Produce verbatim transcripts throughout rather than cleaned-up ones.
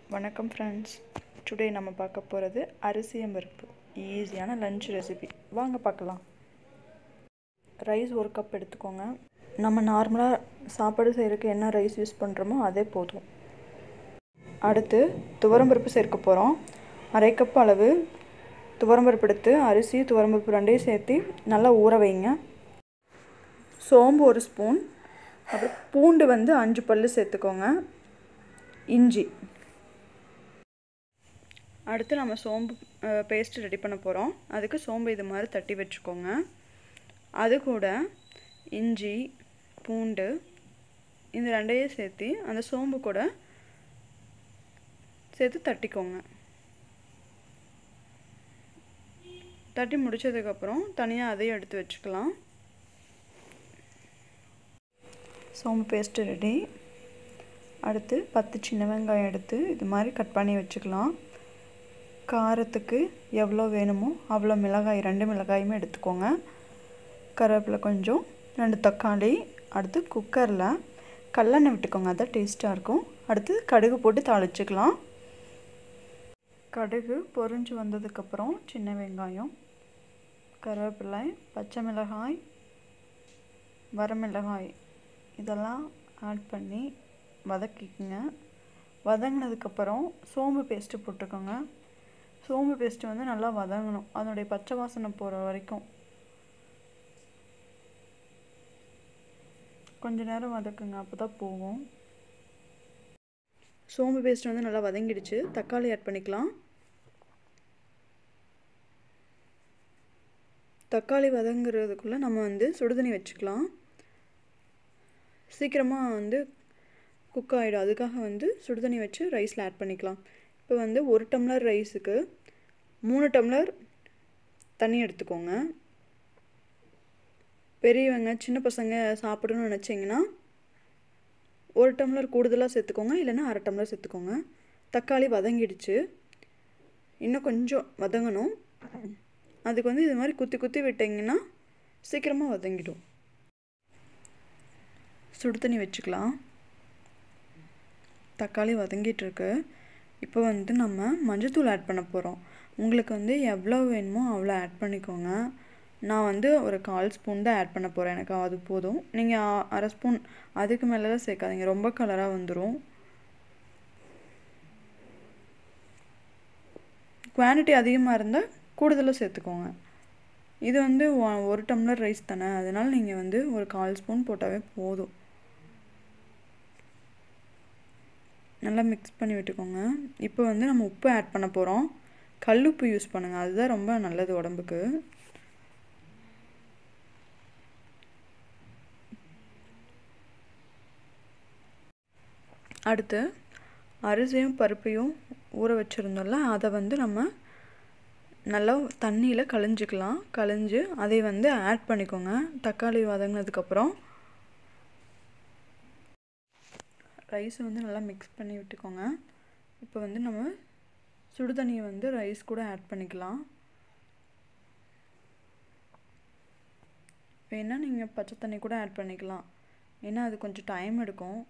வணக்கம் friends. Today நம்ம பார்க்க போகிறது அரிசியம் பருப்பு ஈஸியான லஞ்ச் ரெசிபி. வாங்க பார்க்கலாம். ரைஸ் ஒரு கப் எடுத்துக்கோங்க. நம்ம நார்மலாக சாப்பாடு செய்கிறதுக்கு என்ன ரைஸ் யூஸ் பண்ணுறோமோ அதே போதும். அடுத்து துவரம்பருப்பு சேர்க்க போகிறோம். அரை கப் அளவு துவரம்பருப்பு எடுத்து அரிசி துவரம்பருப்பு ரெண்டையும் சேர்த்து நல்லா ஊற வைங்க. சோம்பு ஒரு ஸ்பூன், அப்புறம் பூண்டு வந்து அஞ்சு பல் சேர்த்துக்கோங்க. இஞ்சி. அடுத்து நம்ம சோம்பு பேஸ்ட்டு ரெடி பண்ண போகிறோம். அதுக்கு சோம்பு இது மாதிரி தட்டி வச்சுக்கோங்க. அது கூட இஞ்சி பூண்டு இந்த ரெண்டையும் சேர்த்து அந்த சோம்பு கூட சேர்த்து தட்டிக்கோங்க. தட்டி முடித்ததுக்கப்புறம் தனியாக அதையும் எடுத்து வச்சுக்கலாம். சோம்பு பேஸ்ட்டு ரெடி. அடுத்து பத்து சின்ன வெங்காயம் எடுத்து இது மாதிரி கட் பண்ணி வச்சுக்கலாம். காரத்துக்கு எவ்வளோ வேணுமோ அவ்வளோ மிளகாய், ரெண்டு மிளகாயுமே எடுத்துக்கோங்க. கருவேப்பிலை கொஞ்சம், ரெண்டு தக்காளி. அடுத்து குக்கரில் கல்லெண்ணெய் விட்டுக்கோங்க, அதான் டேஸ்ட்டாக இருக்கும். அடுத்து கடுகு போட்டு தாளிச்சுக்கலாம். கடுகு பொரிஞ்சு வந்ததுக்கப்புறம் சின்ன வெங்காயம், கருவேப்பிலை, பச்சை மிளகாய், வரமிளகாய் இதெல்லாம் ஆட் பண்ணி வதக்கிக்குங்க. வதங்கினதுக்கப்புறம் சோம்பு பேஸ்ட்டு போட்டுக்கோங்க. சோம்பு பேஸ்ட்டு வந்து நல்லா வதங்கணும், அதனுடைய பச்சை வாசனை போகிற வரைக்கும் கொஞ்ச நேரம் வதக்குங்க, அப்போ தான் போகும். சோம்பு பேஸ்ட் வந்து நல்லா வதங்கிடுச்சு. தக்காளி ஆட் பண்ணிக்கலாம். தக்காளி வதங்குறதுக்குள்ளே நம்ம வந்து சுடுதண்ணி வச்சுக்கலாம். சீக்கிரமாக வந்து குக் ஆகிடும், அதுக்காக வந்து சுடுதண்ணி வச்சு ரைஸில் ஆட் பண்ணிக்கலாம். இப்போ வந்து ஒரு டம்ளர் ரைஸுக்கு மூணு டம்ளர் தண்ணி எடுத்துக்கோங்க. பெரியவங்க சின்ன பசங்க சாப்பிடணும்னு நினச்சிங்கன்னா ஒரு டம்ளர் கூடுதலாக சேர்த்துக்கோங்க, இல்லைன்னா அரை டம்ளர் சேர்த்துக்கோங்க. தக்காளி வதங்கிடுச்சு, இன்னும் கொஞ்சம் வதங்கணும். அதுக்கு வந்து இது மாதிரி குத்தி குத்தி விட்டிங்கன்னா சீக்கிரமாக வதங்கிடும். சுடு தண்ணி வச்சுக்கலாம். தக்காளி வதங்கிட்டுருக்கு. இப்போ வந்து நம்ம மஞ்சள்தூள் ஆட் பண்ண போகிறோம். உங்களுக்கு வந்து எவ்வளோ வேணுமோ அவ்வளோ ஆட் பண்ணிக்கோங்க. நான் வந்து ஒரு கால் ஸ்பூன் தான் ஆட் பண்ண போகிறேன், எனக்கு அது போதும். நீங்கள் அரை ஸ்பூன் அதுக்கு மேலெலாம் சேர்க்காதீங்க, ரொம்ப கலராக வந்துடும். குவான்டிட்டி அதிகமாக இருந்தால் கூடுதலாக சேர்த்துக்கோங்க. இது வந்து ஒரு டம்ளர் ரைஸ் தானே, அதனால் நீங்கள் வந்து ஒரு கால் ஸ்பூன் போட்டாவே போதும். நல்லா மிக்ஸ் பண்ணி விட்டுக்கோங்க. இப்போ வந்து நம்ம உப்பு ஆட் பண்ண போகிறோம். கல் உப்பு யூஸ் பண்ணுங்கள், அதுதான் ரொம்ப நல்லது உடம்புக்கு. அடுத்து அரிசியும் பருப்பையும் ஊற வச்சுருந்தோம்ல, அதை வந்து நம்ம நல்லா தண்ணியில் களைஞ்சிக்கலாம். களைஞ்சு அதை வந்து ஆட் பண்ணிக்கோங்க. தக்காளி வதங்கினதுக்கப்புறம் ரைஸ் வந்து நல்லா மிக்ஸ் பண்ணி விட்டுக்கோங்க. இப்போ வந்து நம்ம சுடு தண்ணியை வந்து ரைஸ் கூட ஆட் பண்ணிக்கலாம். வேணால் நீங்கள் பச்சை தண்ணி கூட ஆட் பண்ணிக்கலாம், ஏன்னா அது கொஞ்சம் டைம் எடுக்கும்.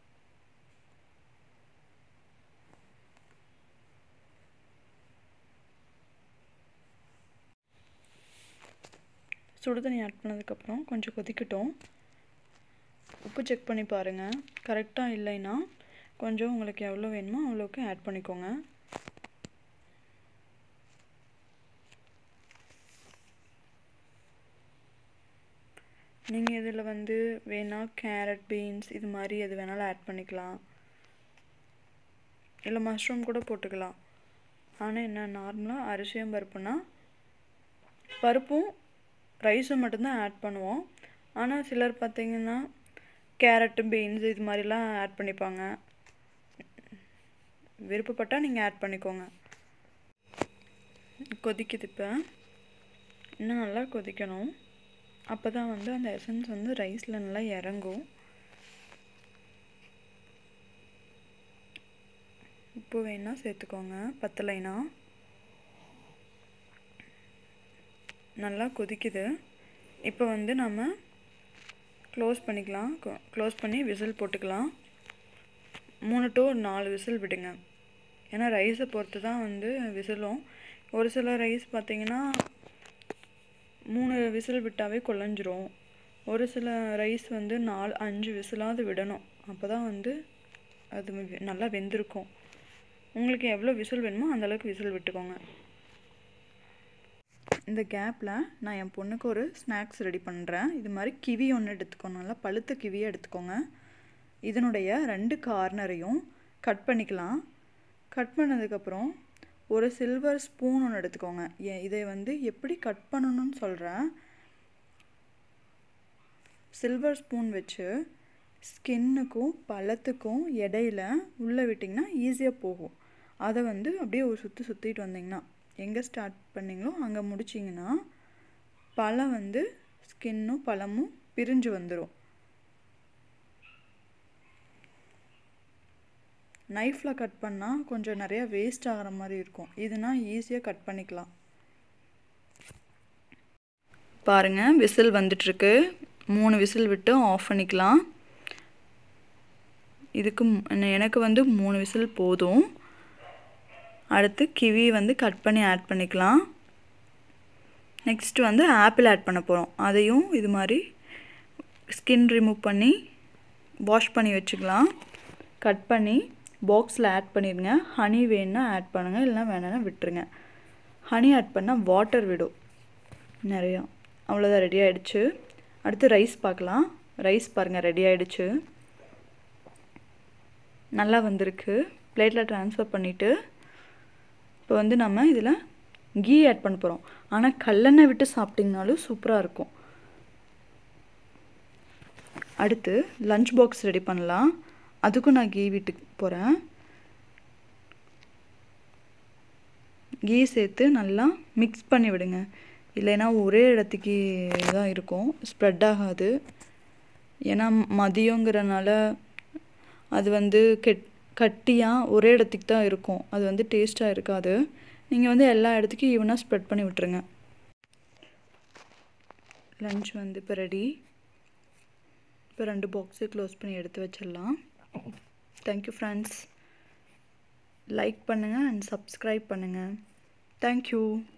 சுடு தண்ணி ஆட் பண்ணதுக்கப்புறம் கொஞ்சம் கொதிக்கட்டும். உப்பு செக் பண்ணி பாருங்கள், கரெக்டாக இல்லைன்னா கொஞ்சம் உங்களுக்கு எவ்வளோ வேணுமோ அவ்வளோக்கு ஆட் பண்ணிக்கோங்க. நீங்கள் இதில் வந்து வேணால் கேரட், பீன்ஸ் இது மாதிரி எது வேணாலும் ஆட் பண்ணிக்கலாம், இல்லை மஷ்ரூம் கூட போட்டுக்கலாம். ஆனால் என்ன, நார்மலாக அரிசியும் பருப்புனா பருப்பும் ரைஸும் மட்டும்தான் ஆட் பண்ணுவோம். ஆனால் சிலர் பார்த்திங்கன்னா கேரட்டு, பீன்ஸ் இது மாதிரிலாம் ஆட் பண்ணிப்பாங்க. விருப்பப்பட்டால் நீங்கள் ஆட் பண்ணிக்கோங்க. கொதிக்குது. இப்போ இன்னும் நல்லா கொதிக்கணும், அப்போ தான் வந்து அந்த எசன்ஸ் வந்து ரைஸில் நல்லா இறங்கும். உப்பு வேணால் சேர்த்துக்கோங்க, பத்தலைனா. நல்லா கொதிக்குது. இப்போ வந்து நம்ம க்ளோஸ் பண்ணிக்கலாம். க்ளோஸ் பண்ணி விசில் போட்டுக்கலாம். மூணு டு நாலு விசில் விடுங்க. ஏன்னா ரைஸை பொறுத்து தான் வந்து விசிலும். ஒரு சில ரைஸ் பார்த்திங்கன்னா மூணு விசில் விட்டாவே குழஞ்சிரும். ஒரு சில ரைஸ் வந்து நாலு அஞ்சு விசிலாவது விடணும். அப்போ தான் வந்து அது நல்லா வெந்திருக்கும். உங்களுக்கு எவ்வளோ விசில் வேணுமோ அந்தளவுக்கு விசில் விட்டுக்கோங்க. இந்த கேப்பில் நான் என் பொண்ணுக்கு ஒரு ஸ்நாக்ஸ் ரெடி பண்ணுறேன். இது மாதிரி கிவி ஒன்று எடுத்துக்கோங்க. நல்லா பழுத்த கிவியை எடுத்துக்கோங்க. இதனுடைய ரெண்டு கார்னரையும் கட் பண்ணிக்கலாம். கட் பண்ணதுக்கப்புறம் ஒரு சில்வர் ஸ்பூன் ஒன்று எடுத்துக்கோங்க. ஏ இதை வந்து எப்படி கட் பண்ணணும்னு சொல்கிறேன். சில்வர் ஸ்பூன் வச்சு ஸ்கின்னுக்கும் பழத்துக்கும் இடையில உள்ளே விட்டிங்கன்னா ஈஸியாக போகும். அதை வந்து அப்படியே ஒரு சுற்றி சுற்றிட்டு வந்தீங்கன்னா எங்கே ஸ்டார்ட் பண்ணிங்களோ அங்கே முடிச்சிங்கன்னா பழம் வந்து ஸ்கின்னும் பழமும் பிரிஞ்சு வந்துடும். நைஃப்பில் கட் பண்ணால் கொஞ்சம் நிறையா வேஸ்ட் ஆகிற மாதிரி இருக்கும். இதுனா ஈஸியாக கட் பண்ணிக்கலாம். பாருங்கள், விசில் வந்துட்டுருக்கு. மூணு விசில் விட்டு ஆஃப் பண்ணிக்கலாம். இதுக்கு எனக்கு வந்து மூணு விசில் போதும். அடுத்து கிவி வந்து கட் பண்ணி ஆட் பண்ணிக்கலாம். நெக்ஸ்ட் வந்து ஆப்பிள் ஆட் பண்ண போகிறோம். அதையும் இது மாதிரி ஸ்கின் ரிமூவ் பண்ணி வாஷ் பண்ணி வச்சுக்கலாம். கட் பண்ணி பாக்ஸில் ஆட் பண்ணிடுங்க. ஹனி வேணுன்னா ஆட் பண்ணுங்கள், இல்லைனா வேணுன்னா விட்டுருங்க. ஹனி ஆட் பண்ணால் வாட்டர் விடும் நிறையா. அவ்வளோதான், ரெடி ஆகிடுச்சு. அடுத்து ரைஸ் பார்க்கலாம். ரைஸ் பாருங்கள், ரெடி ஆகிடுச்சு. நல்லா வந்திருக்கு. பிளேட்டில் ட்ரான்ஸ்ஃபர் பண்ணிவிட்டு இப்போ வந்து நம்ம இதில் கீ ஆட் பண்ண போகிறோம். ஆனால் கல்லெண்ணெய் விட்டு சாப்பிட்டிங்கனாலும் சூப்பராக இருக்கும். அடுத்து லஞ்ச் பாக்ஸ் ரெடி பண்ணலாம். அதுக்கும் நான் கீ விட்டு போகிறேன். கீ சேர்த்து நல்லா மிக்ஸ் பண்ணி விடுங்க. இல்லைன்னா ஒரே இடத்துக்கு தான் இருக்கும், ஸ்ப்ரெட் ஆகாது. ஏன்னா மதியங்கிறனால அது வந்து கெட் கட்டியாக ஒரே இடத்துக்கு தான் இருக்கும். அது வந்து டேஸ்ட்டாக இருக்காது. நீங்கள் வந்து எல்லா இடத்துக்கும் ஈவனாக ஸ்ப்ரெட் பண்ணி விட்டுருங்க. லஞ்ச் வந்து இப்போ ரெடி. இப்போ ரெண்டு பாக்ஸு க்ளோஸ் பண்ணி எடுத்து வச்சிடலாம். Thank you friends. லைக் பண்ணுங்கள் அண்ட் சப்ஸ்கிரைப் பண்ணுங்கள். தேங்க்யூ.